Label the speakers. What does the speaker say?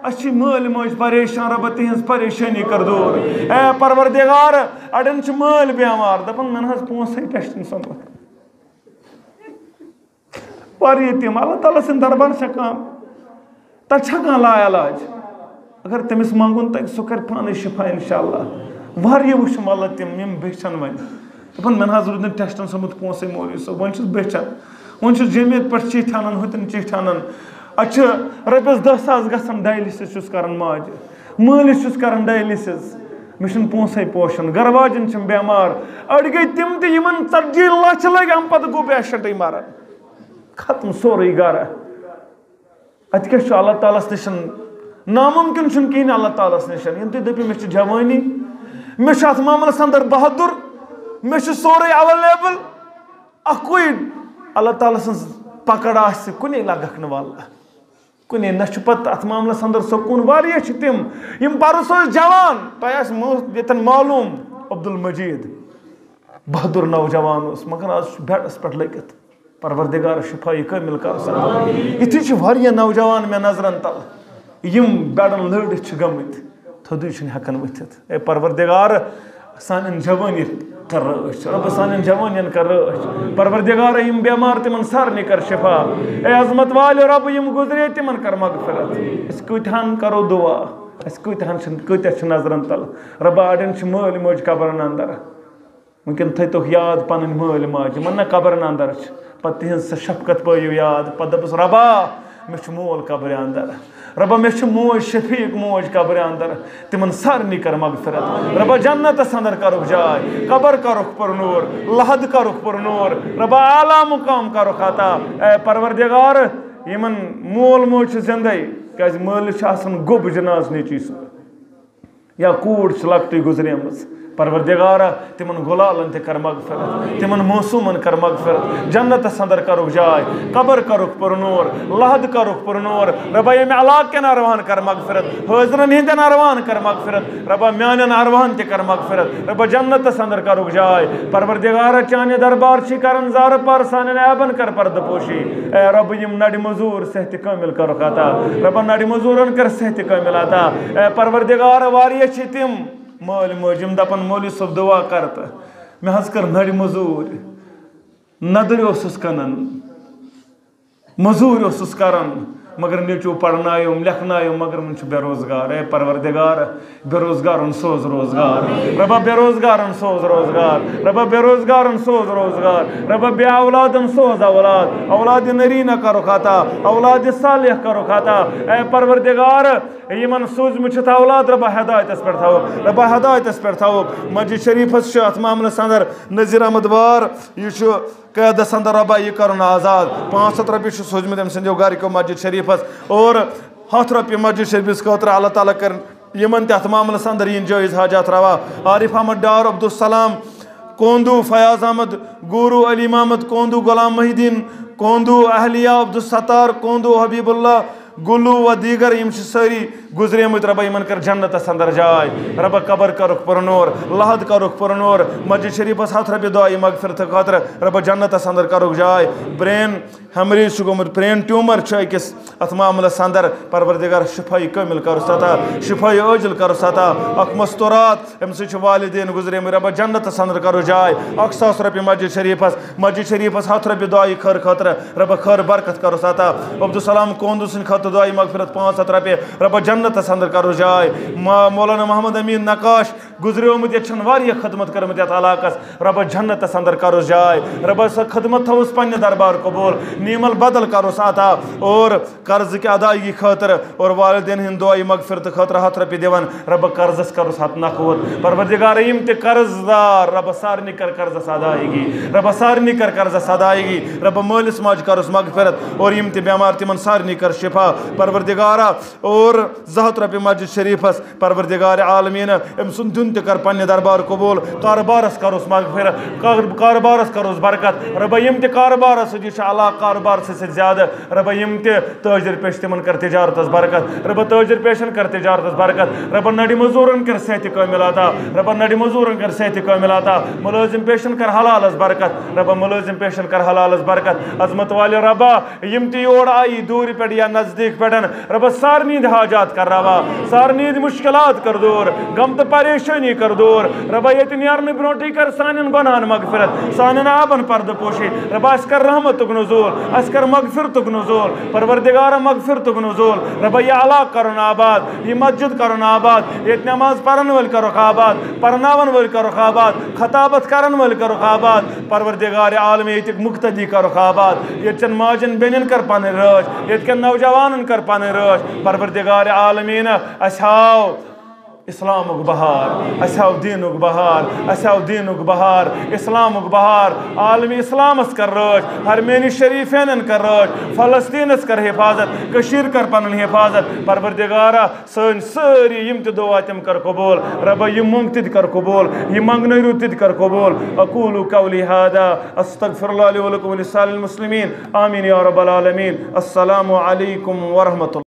Speaker 1: अच्छी माल मोज परेशान रब तिहज परेशानी कर दूर ए परवरदिगार अड़न माल बेमार दपन मन हज पोंसे टेस्टन समझ तम अल्लाह ताला सिंद दरबार काम तक ला इलाज अगर तमिस मंगुन तक सह कर पान शिफा इंशाअल्लाह वारिया वुचम अल्लाह तम यम बेचन वन दपन मन हज रूद टेस्टन समझ पोंसे मौलवी सब वन बेचन वन जमीयत पे चिठ अनान हुतन चिठ अनान अच्छ रपस 10,000 गसन डायलिसिस कर माज मालिस कर डायलिसिस मे पोंसे पोशन घर वाजन बेमार अड़ गई तम तमन 40 लाख लग अम पे गो पेशेंट मरान खत्म सोरे गर अत क्या अल्लाह तालस निश नामुमकिन कहें अल्लाह तालस निश यम तुम दपो मे जवानी मे अत मामलस अंदर बहादुर मे सोरे अवेलेबल अकुई अल्लाह ताला सज पकड़ आस कुने लगक वाला कुने न पत अत मामलस अंदर सकून वारिया तिम यम परस जवान तन मालूम अब्दुल मजीद बहादुर नौजवान मगर आज बेडस पे लगित परवरदिगार शिफाई कामिल कर इथि वारिया नौजवान मे नजरन तल यम बेडन लड़ित गमित थोदु हेकन वथित ए परवरदिगार सान जवानी कर रब सान जवान कर परवरदिगार यम बेमार तिमन सारने कर शिफा ए अजमत वाल रब यम गुजरे तिमन कर मगफिरत कूतहन करो दुआ कूतह नजरन तल रब अड़न माल मोज कबरन अंदर वनकन थो याद पन माल माज मन कबरन अंदर पे तिहज शफकत पो याद पे दपस रबा मे मोल कब्र अंदर रबा मे मोज शफीक मोज कब्र अंदर तिमन सारनी कर मगफिरत रबा जन्नतस अंदर करुख जाय कब्र करुख पर नूर लहद करुख पर नूर रबा आला मुकाम करुख अता ए परवरदिगार यमन मोल मोज जिंदे क्या मालिस गोब जनाज नीची या कूड़ लकटी गुजरेमज परवरदिगार तिमन गुलालन ते कर मगफिरत तिमन मौसूमन कर मगफिरत जन्नतस अंदर करुख जाय कब्र करुख पर नूर लहद करुख पर नूर रबा यम इलाक के अरवान कर मगफिरत हाजरन हिंदन अरवान कर मगफिरत रबा म्यानन अरवान ते कर मगफिरत रबा जन्नतस अंदर करुख जाय परवरदिगार चाने दरबार छी करन जार पर सानन ऐबन कर पर्दपोशी ए रब यम नड मजूर सेहत कामिल करुख अता रबा नड मजूरन कर सेहत कामिल अता ए परवरदिगार वारिया छी तिम माल मोजम दपन मौलवी सब दुआ करत मे हज कर नड़ मजूर नदर कनन मजूर करन मगर नीचू पढ़नायुम लिखनायुम मगर मन बेरोजगार ए परवरदिगार बेरोजगारन सोज रोजगार रबा बेरोजगारन सोज रोजगार रबा बेरोजगारन सोज रोजगार रबा बे औलादन सोज औलाद औलाद नरीना करो खाता औलाद सालिह करो खाता ए परवरदिगार यमन सूजमुत औलाद रबा हदायतस पे थो रबा हदायतस पे थो मस्जिद शरीफस अत मामलस अंदर नजीर अहमद वार यह कैदस अंदर रबा यह कर आज़ाद 500 रुपये सोजमुत अम सो घर को मस्जिद शरीफस और 100 रुपये मस्जिद शरीफस खतर अल्लाह ताला कर यमन तथ मामलस अंदर इन जायज़ हाजात रवा आरिफ अहमद डार अब्दुलसलाम कोंदू फयाज अहमद गुरु अली महमद कोंदू गुलाम महिदीन कोंदू अहलिया अब्दुलसत्तार कोंदू हबीबुल्ला गुलू व दीगर यम सारी गुजरेमुत रबा यमन कर जन्नतस अंदर जाय रबा कबर करुख पर नूर लहद करुख पर नूर मस्जिद शरीफस 100 रुपये दुआई मगफिरत खतर रबा जन्नतस अंदर करुख जाय ब्रेन हेमरेज गोमुत ब्रेन ट्यूमर अकिस अत मामलस अंदर परवरदिगार शिफाई कामिल कर सता शिफाई अजिल कर सता अख मस्तूरात अम वालिदैन गुजरेमुत रबा जन्नतस अंदर करो जाय 100 रुपये मस्जिद शरीफस 100 रुपये दुआई खर खतर रबा खर बरकत करो सता अब्दुलसलाम कोंदू सिंह खतर दुआई मगफिरत 500 रुपये रबा जन्नतस अंदर करो जाय मौलाना मोहम्मद अमीन नकाश गुजरेमुत ये वारिया खदमत करमत यथ इलाकस रबा जन्नतस अंदर करो जाय रबा स खदमत थोस पन्ने दरबार कबूल नीमल बदल करो अता और कर्ज की अदायगी खतर और वालिदैन हिंद दुआई मगफिरत खतर 100 रुपये दिवन रब कर्जस करो हत नखूत परवरदिगार यम ते कर्जदार रब सारनी कर कर्जस अदायगी रब सारनी कर कर्जस अदायगी रब मालिस माज करोस मगफिरत और यम ते बेमार तिमन सारनी कर शिफा परवरदिगारा और 100 रुपये मस्जिद शरीफस परवरदिगार आलमीन अम सुन दुन ते कर पन्ने दरबार कबूल कारोबारस करोस मगफिरत कारोबारस करोस बरकत रब यम ते कारोबारस अला कारोबार से ज्यादा रब यम ताजिर पेश तिमन कर तिजारतस बरकत रब ताजिर पेशन कर तिजारतस बरकत रब नडी मजूरन कर सेहत कामिल अता रब नडी मजूरन कर सेहत कामिल अता मुलाजिम पेशन कर हलालस बरकत रब मुलाजिम पेशन कर हलालस बरकत अजमत वाले रबा यम योर आई दूर पे या नजदीक नज़दीक पे रब सारनी हाजात कर रवा, सारनी मुश्किलात कर दूर, गम तो परेशानी कर दूर। रब ये नीरने ब्रोटी कर सान गुनाहन मगफिरत, सान आबन पर्द पोशी। रब अस कर रहमतुक नुज़ूल, अस कर मगफिरतुक नुज़ूल, परवरदिगार मगफिरतुक नुज़ूल। रब ये अलाक़ करुन आबाद, ये मस्जिद करुन आबाद, ये नमाज पढ़न वल करुख आबाद, पढ़नावन वल करुख आबाद, खताबत करन वल करुख आबाद। परवरदिगार आलम ये मुक्तदी करुख आबाद, ये चन माजन बेनिन कर पाने रश, ये नौजवान कर पाने रश। परवरदिगार आलमीन असाओ इस्लामुक बहार, असाओ दीनुक बहार, असाओ दीनुक बहार, इस्लामुक बहार। आलमी इस्लामस कर रश, हरमेनी शरीफेन कर रश, फलस्तीनस कर हिफाजत, कशीर कर पन हिफाजत। परवरदिगारा सन सारी यम त दुआ तम कर कबूल। रब यम मंग तिद कर कबूल, यम मंगनरू तिद कर कबूल। अकूलु कौली हादा अस्तगफिरुल्लाह ली व लकुम व लिसालिल मुस्लिमीन। आमीन या रब्बल आलमीन। अस्सलामु अलैकुम व रहमतुल्लाह।